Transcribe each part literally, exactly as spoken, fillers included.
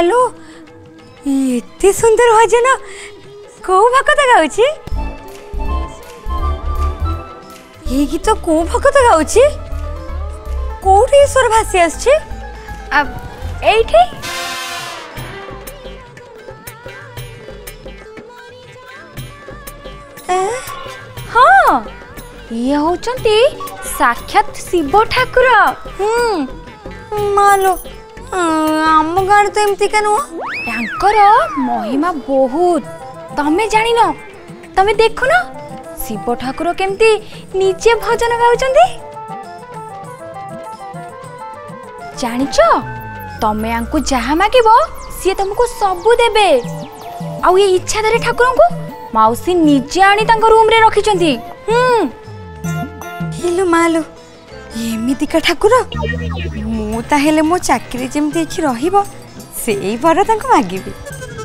मालो एते सुंदर भजन को भक्त गाउची ये गीत को भक्त गाउची कोठी ईश्वर भासी आछी अब एठी हाँ ये होचंती साक्षात शिव ठाकुर। हम्म मालो आम गाँव तो एमती क्या नुह तांकर महिमा बहुत तमें जानी न तमें देखु न शिव ठाकुर केमती निजे भजन गाउचंती जानिच तमें आंकु जहा मागिबो सी तुमको सबू देबे आउ ये इच्छा धरे ठाकुर को माउसी निजे आनी तांको रूम रे रखिचंती। हम्म हेलो मालो एमितिका ठाकुर मु ताहेले मो चाकरी जेमती एखि रहिबो सेई बर तांको मागिबी।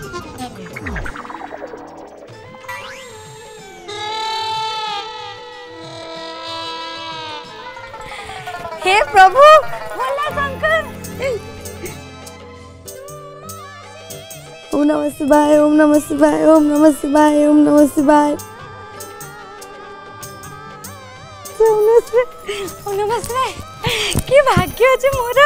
हे प्रभु भोला शंकर ओम नमः शिवाय ओम नमः शिवाय ओम नमः शिवाय ओम नमः शिवाय ओम नमः शिवाय कि भाग्य अछि मोर।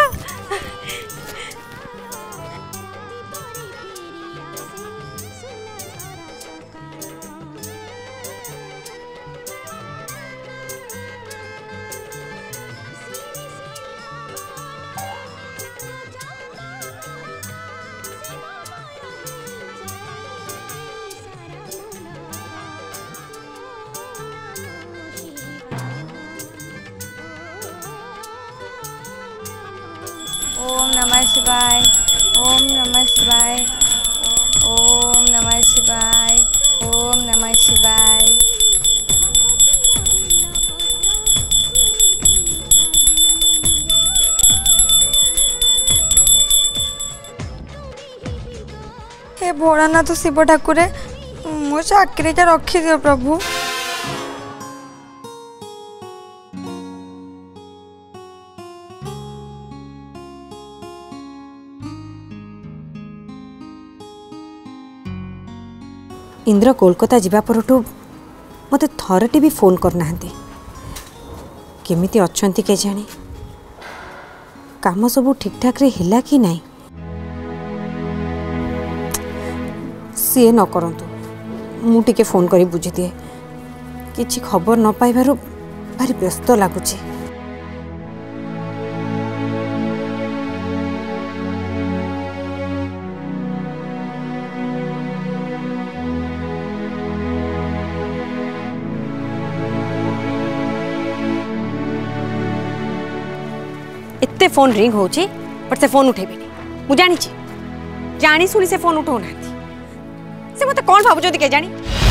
ओम नमः शिवाय ओम नमः शिवाय ओम नमः शिवाय ओम नमः शिवाय। हे भोलानाथ शिव ठाकुरे मो चाकरी का रखी दियो प्रभु। इंद्र कोलकाता जीवा परठू मते थरटे भी फोन करना केमिति अच्छंती के जाने काम सब ठीक ठाक रे हिला कि नहीं सी न करंतु मु टिके फोन करी बुझी दिए किछि खबर न पाइबारु भारी व्यस्त लागुची। एते फोन रिंग होची पर से फोन उठेबेनी मु जानी छी जानी सुनी से फोन उठो नाथी से मते कोन भाबु जदी के जानी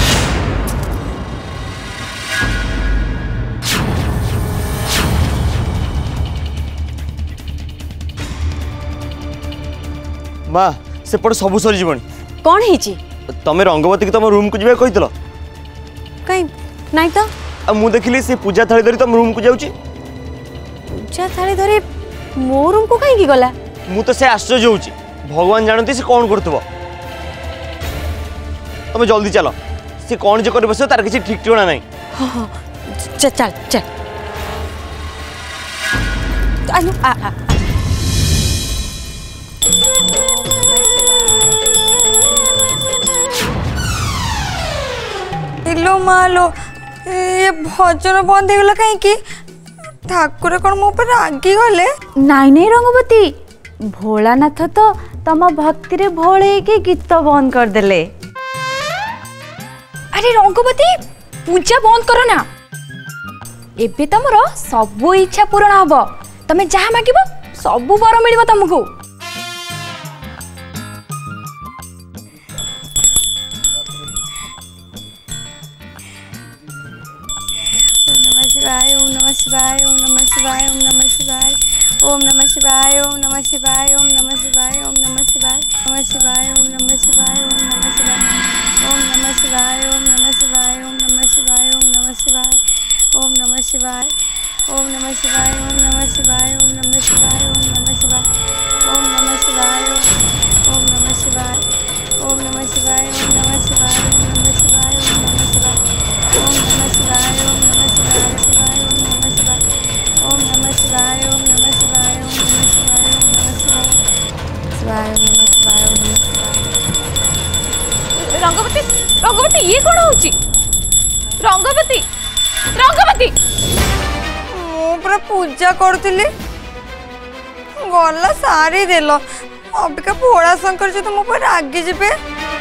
माँ से पड़ सब सरी जीवनी कौन है तमें रंगवती की तुम रूम को जीवा कही कहीं नहीं तो आ मु देखिली से पूजा थाली धरी तुम रूम को जाऊची पूजा थाली धरी मो रूम को कहीं गला मु तो से आश्चर्य होची भगवान जानती से कौन करथबो तुम जल्दी चलो से कौन जे कर बस तार किसी ठीक ठिकाना नहीं। हां चल चल चल आनु आ आ हेलो मालो ये भजन बंद हो गला कहीं कि ठाकुर कौन मो पर रागी गले नाई नहीं रंगवती भोलानाथ तो तम भक्ति रे भोले के गीत बंद कर देले। अरे रंगवती पूजा बंद करो ना एबे तमरो सब इच्छा पूर्ण हबो तमे जहा मागिबो सब वर मिलिबो तुमको। शिवाय ओम नमः शिवाय ओम नमः शिवाय ओम नमः शिवाय ओम नमः शिवाय ओम नमः शिवाय ओम नमः शिवाय ओम नमः शिवाय नमः शिवाय ओम नमः शिवाय ओम नमः शिवाय ओम नमः शिवाय ओम नमः शिवाय ओम नमः शिवाय ओम नमः शिवाय ओम नमः शिवाय ओम नमः शिवाय ओम नमः शिवाय ओम नमः शिवाय ओम नमः शिवाय ओम नमः शिवाय ओम शिवाय ओम नमः शिवाय ओम नमः शिवाय ओम नमः शिवाय ओम नमः शिवाय ओम नमः शिवाय ओम नमः शिवाय शिवाय ओम नमः शिवाय ओम नमः शिवाय ओम नमः शिवाय ओम नमः शिवाय ओम नमः शिवाय शिवाय ओम नमः शिवाय ओम नमः शिवाय। रंगवती रंगवती ये कौन होची रंगवती रंगवती मु पूरा पूजा करथिली गला सारी देलो अबिका भोला शंकर जी तो मो पर रागी जिबे।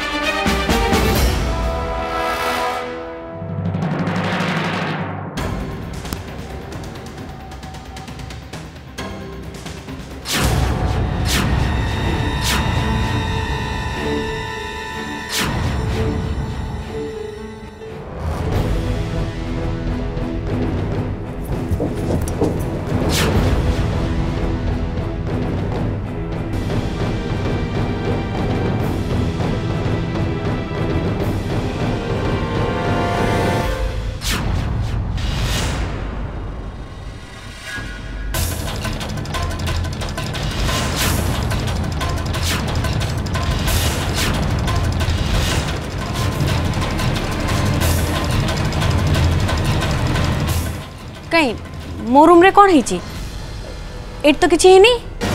कहीं मो रूम रे कौन है एट तो किसी है नहीं।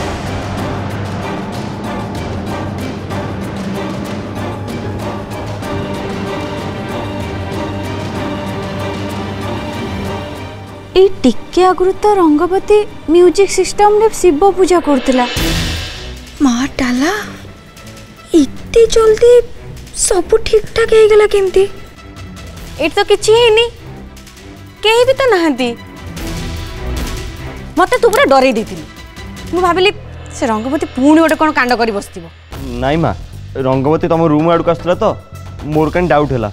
ए टिके आगुरी तो रंगवती म्यूजिक सिस्टम रे शिव पूजा करथिला माँ टाला इतनी जल्दी सब ठीक ठाक हो गला केमती एट तो किसी है नहीं कहीं भी तो नहांती मते तू पूरा डरे देती मु भाबिली से रंगवती पुणी गोटे कौन कांड कर बस नाई माँ रंगवती तुम रूम आड़क आसला तो मोर कहीं डाउट है।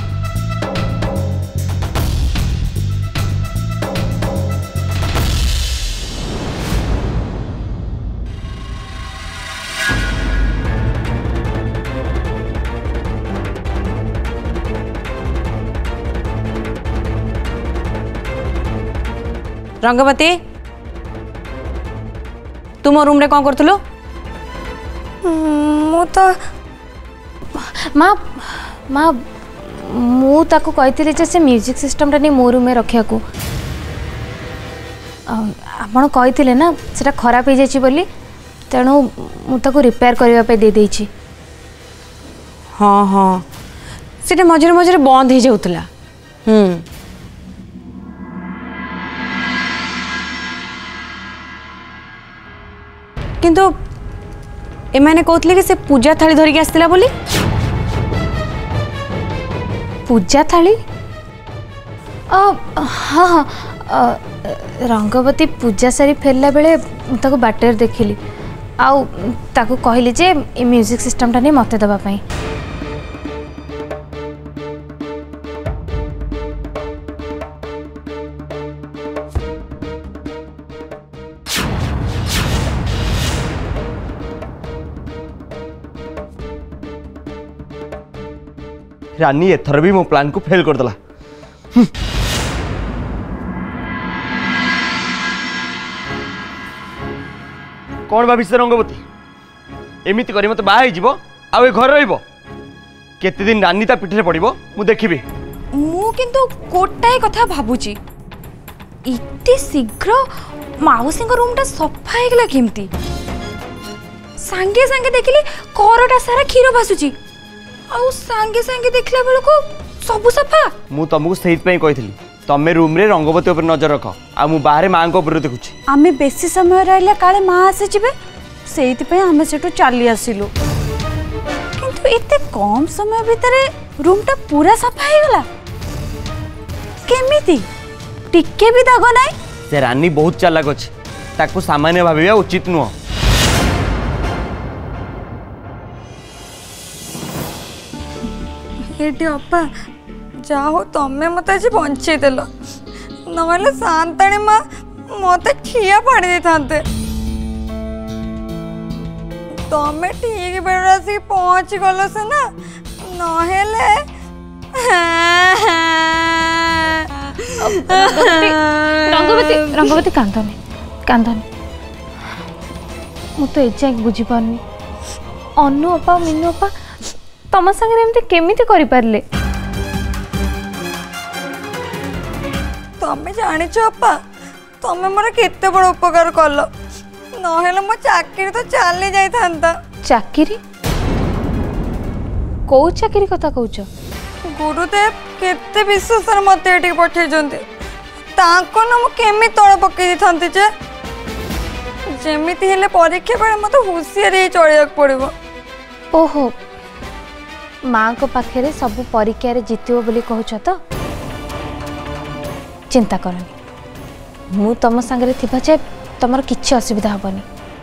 रंगवती तुम रूम रे कौन करथलो? मु तो माँ माँ मु ताको कहती जे से म्यूजिक सिस्टम टा नहीं मो रूम में रखिया को आपण कहते ना सेटा खराब हो जाइए बोली तेणु मु ताको रिपेयर करबा पे दे देछि। हाँ हाँ सेटा मझे मझे बंद हो जाउतला। हम्म किंतु एमाने कहतले कि से पूजा थाली धरिक आसला बोली। पूजा थाली हाँ हाँ रंगवती पूजा सारी फेरला बेले ताको बाटर देखिली आउ ताको कहली जे ए म्यूजिक सिस्टम टा नहीं मते दबा पई। रानी एथर भी मो प्लान को फेल कर दला। कौन भाविस रंगवती एमिति करी मत बाहा जीवो आ ए घर रहिबो केते दिन रानी ता पिठरे पड़िबो मु देखिबी। मु किंतु कोटाई कथा भाबुची इते शीघ्र माउसी को रूम टा सफा हे गला केमती सांगे सांगे देखिली करटा सारा खीर भासुची आउ सांगे सांगे देखला बेल को सब सफा। मु तुमको सेहित पई कहितली तमे रूम रे रंगवती ऊपर नजर रख आ मु बाहर मां को ऊपर देखुची। आमे बेसी समय रहले काले मां आसे जिबे सेहित पई आमे सेटो चाली आसिलु किंतु एते कम समय भितरे रूम टा पूरा सफा हे गला केमिति टिके भी दाग नाइ। से रानी बहुत चालाक अछि ताको सामान्य भाबिया उचित नुह। हेटी अपा जाओ तमें मत आज बंचे देल ना शांताणी माँ मत ठिया फाड़ी दे था तमें ठीक बेड़ आसिक पहुँच गल से ना नहेले रंगवती रंगवती कांदनी कांदनी मु तो एजाक बुझी पारनी अनु अपा मीनू अपा तम संगे एमती केमिति करि पारले तमें जानिଛ अपा तमें मोर केते बड़ उपकार कल नहेले मो चाकरी तो चली जाई थांता चाकरी को चाकरी कथा कहूछ गुरुदेव केते विश्वास मते एठी पठे जंते ताको न मो केमि तळ पके थांती जे जेमिति हेले परीक्षा बेले मते होशियार हे चलियाक पड़िबो ओहो माँ को पाखे सब परीक्षा रे जीतिबो बोली कहूछ तो चिंता करनी मु तुम संगे थिबा जे तुमर किछि असुविधा हबनी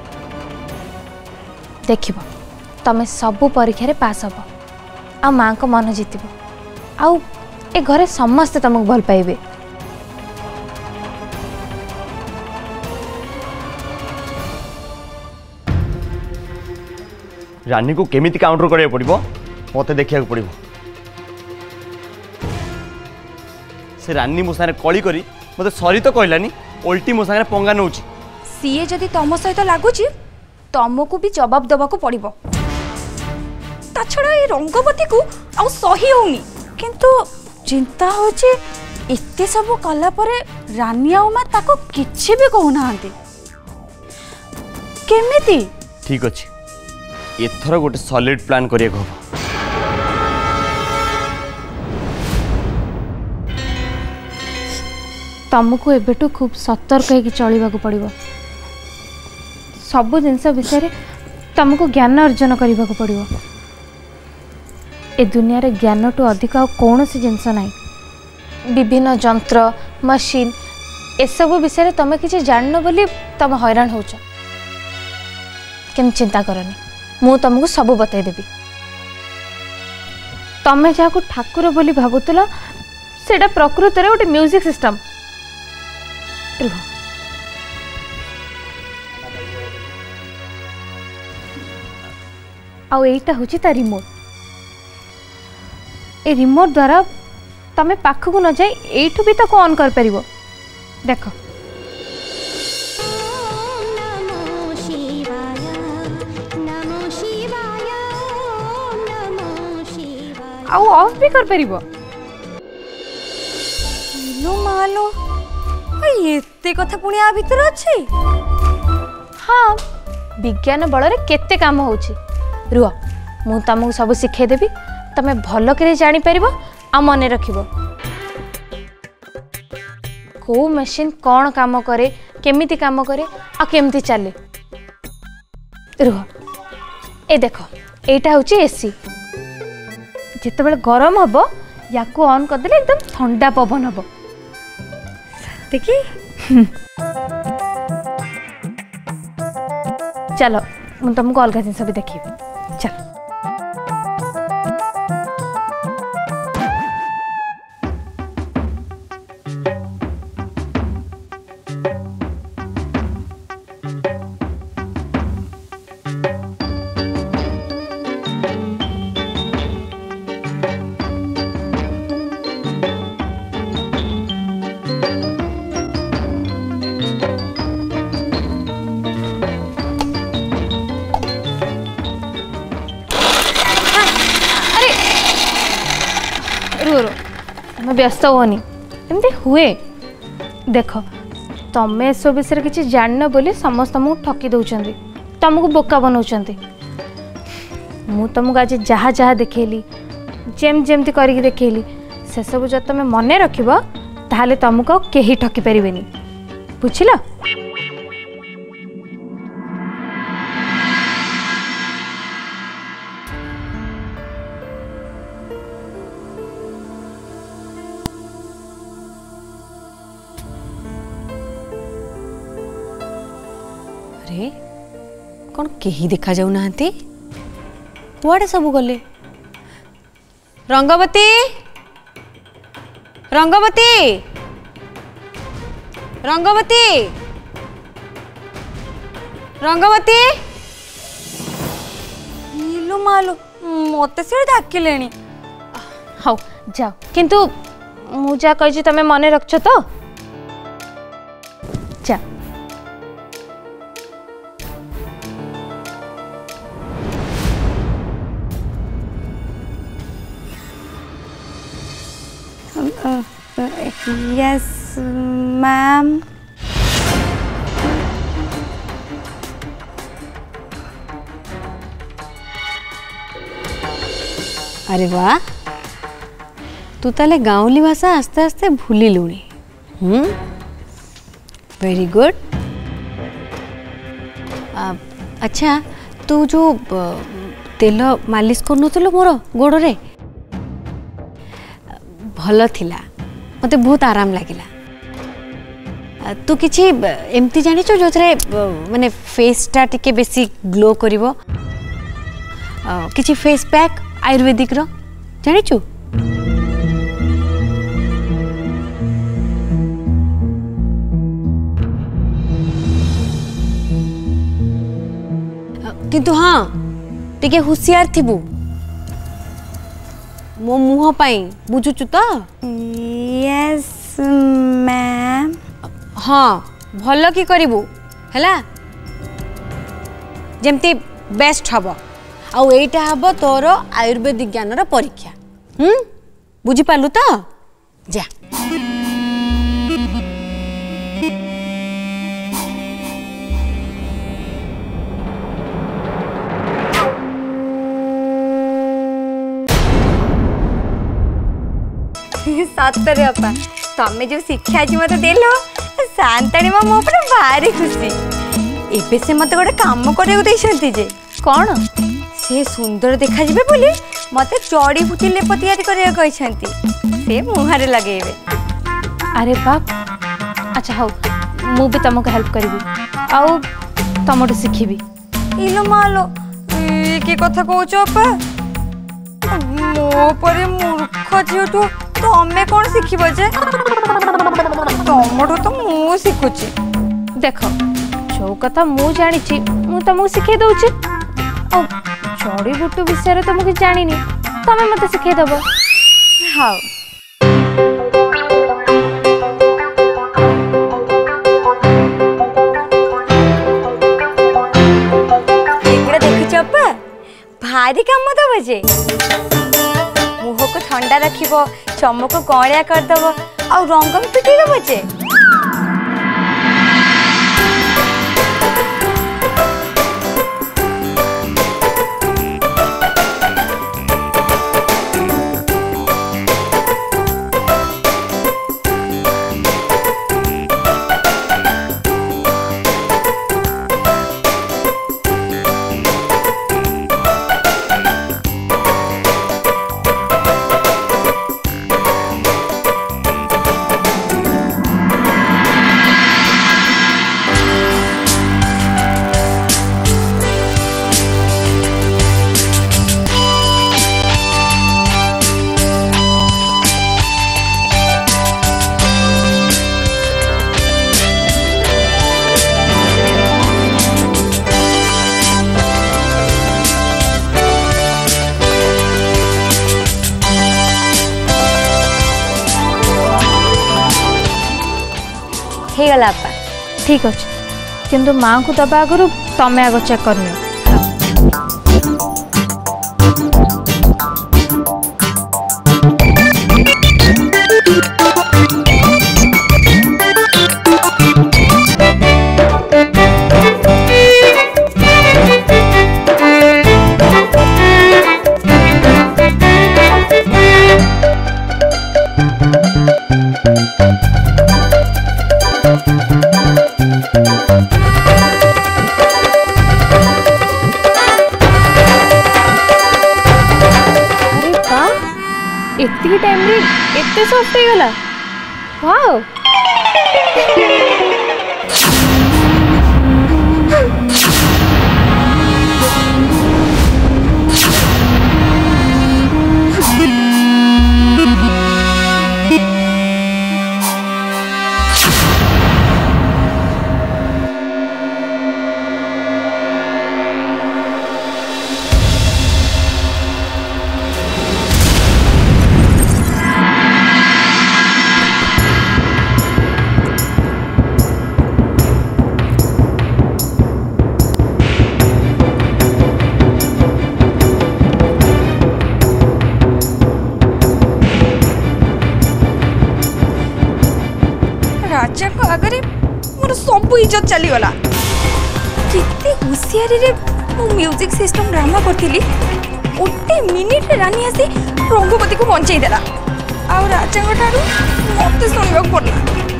देखिबो तमे सब परीक्षा रे पास हबो आ माँ को मन जीतिबो आउ ए घरे समस्त तुमको भल पाइबे रानी को केमिति काउंटर करिया पड़िबो मते देखिया पड़िबो से रानी मो सारे कली करी मते सरी तो कहलानी उल्टी मो सारे पंगा नउची सीए जदि तम सहित लागुची तुमको भी जवाब दबा को पड़िबो ता छड़ा ए रंगवती को आ सही होनी किंतु चिंता होचे इत्ते सब कला परे रानी आ मा ताको किछि भी कहू नाहंती केमिति ठीक अछि एथर गोटे सॉलिड प्लान करिया कहबो तुमको एबेटू खूब सतर्क होकर चलवा पड़ो सब जिनस विषय तुमको ज्ञान अर्जन करने को पड़ो ए दुनिया रे ज्ञान टू अधिक कौन सी जिनस ना विभिन्न जंत्र मशीन एसब विषय तुम किसी जान बोली तुम हैरान हो चिंता करनी मु तुमको सब बतईदेवी तमें जहाँ ठाकुर बोली भावुल से प्रकृत रे गोटे म्यूजिक सिस्टम आईटा हूँ ता रिमोट ए रिमोट द्वारा तमें पाख को न जाए एठू भी तो ऑन कर पारिबो देख आउ ऑफ भी कर पारिबो लो मालो एते कथा पुणी आ भीतर अछि हाँ विज्ञान बल रे केते काम होछि रुह मु तुमको सब शिखे देबी तमे भल करे जानि परिबो आ मने रखिबो को मशीन कौन काम करे केमिति काम करे आ केमिति चले रुह ए देखो एटा होछि एसी जिते बेले गरम हबो याकू ऑन कर देले एकदम ठंडा पवन हबो देखी चलो मु तुमको अलग जिन भी देखी चल व्यस्त होनी एमती हुए देख तमें सब विषय किसी जान बोली समस्त तुमको ठकी दौरान तुमको बोका बनाऊँ मु तुमको आज जहाँ जहाँ देखली जेम जेमती करके देखली से सब जो तुम मन रखिब ताहले तुमको कहीं ठकी पारे बुझल अरे कौन कहीं देखा जाऊ ना कुआड़े सब गले रंगवती रंगवती रंगवती रंगवती नीलो मालो मते से डाकिले हाँ जाओ किंतु मु जा कही तमें मन रख तो जा यस मैम। अरे वाह, तू ताले गाँवली भाषा आस्ते आस्ते भूली लुणी। हम्म, वेरी गुड। अच्छा, तू जो तेल मालिश करनुलु मोर गोड़ रे भल थिला, मते बहुत आराम लगिला। तू किछि एमती जानी जो जो माने फेस टा टिके बेसी ग्लो करिवो, किछि फेस पैक आयुर्वेदिक रो जानी छु? किंतु हाँ टिके हुशियार थिबु मो मुह पाई, बुझुचु तो? Yes ma'am. हाँ भल कि करिबु हैला, जेमती बेस्ट हबो। आउ एटा हबो तोर आयुर्वेदिक ज्ञान रो परीक्षा। हम्म, बुझी पालु तो? जा सतरे अपा तमें जो शिक्षा आज मत देल शांताणी मो मो पर भारी खुशी। एबे से मते गोटे काम करे देइछंती जे कोन से सुंदर देखा जिबे बोली मते चड़ी फुटी लेप तैयारी करे कहछंती, से मुहारे लगेबे। अरे बाप, अच्छा हो मु भी तुमको हेल्प करबी आउ तुमटो सिखिबी। इलो मालो ए के कथा कहछो अपा? मो परे मूर्ख झियोटो तमे कौन शिखिब जे? तमठो तो मु शिखुची। देख जो कथा मु जानी मु तुमको सिखे दउची, आ जड़ी बुटू विषय तो मुझे जानी तमें मत सिखे दब। हाँ एगुड़ा देखी चप्पा भारी काम दब जे, मुह को ठंडा रखिबो, चमक को कौड़िया करदब आ रंग भी फिटी दब जे। हे गला अपा ठीक अच्छे, किंतु माँ को दबा आगु तमें आग चेक करनी। इतनी टाइम रे इतने सॉफ्ट हो गला, वाओ। राजा को आगे मोर सब इज्जत चली गला। कितने होशियारी रे मु म्यूजिक सिस्टम ड्रामा करथिली ओटे मिनिट रे रानी आसी रंगवती को बंचाई देला आ राजा को ठारू मते सुनबा पड़ला।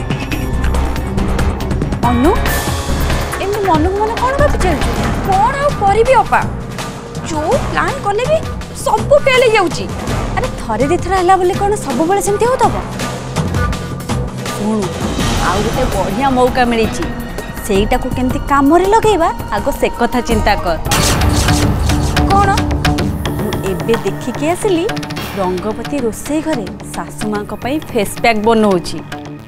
अनु एम मन मन कोन भाबि चल कौन आ परिबी अपा जो प्लान कले भी सब फेल हो जाउची। अरे थरे दी थरा हला बोले कोन सब बेले सेमती हो तब सुन आउ गोटे बढ़िया मौका मिली सेटा को केमती काम रे लगेबा आगो से कथा चिंता कर। कौन मु एबे देखि के आसली रंगवती रोसई घरे सासु मां को पई फेस पैक बनौची।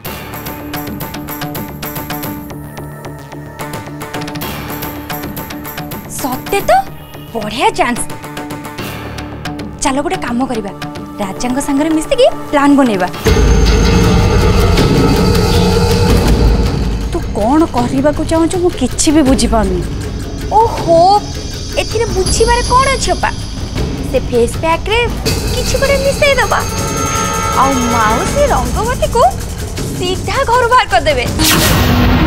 सत्य तो बढ़िया चांस। चलो गोटे काम करबा राजा संगे मिसिकी प्लान बनेबा। तू कौन कहबा को चाहू मु किछि भी बुझी पानी। ओहो एथिरे बुझीबारे कौन अछि अपा से फेस पैक रे किछि गोटे मिसई दबा आ माउसी रंगवती को सीधा घर बाहर कर देबे।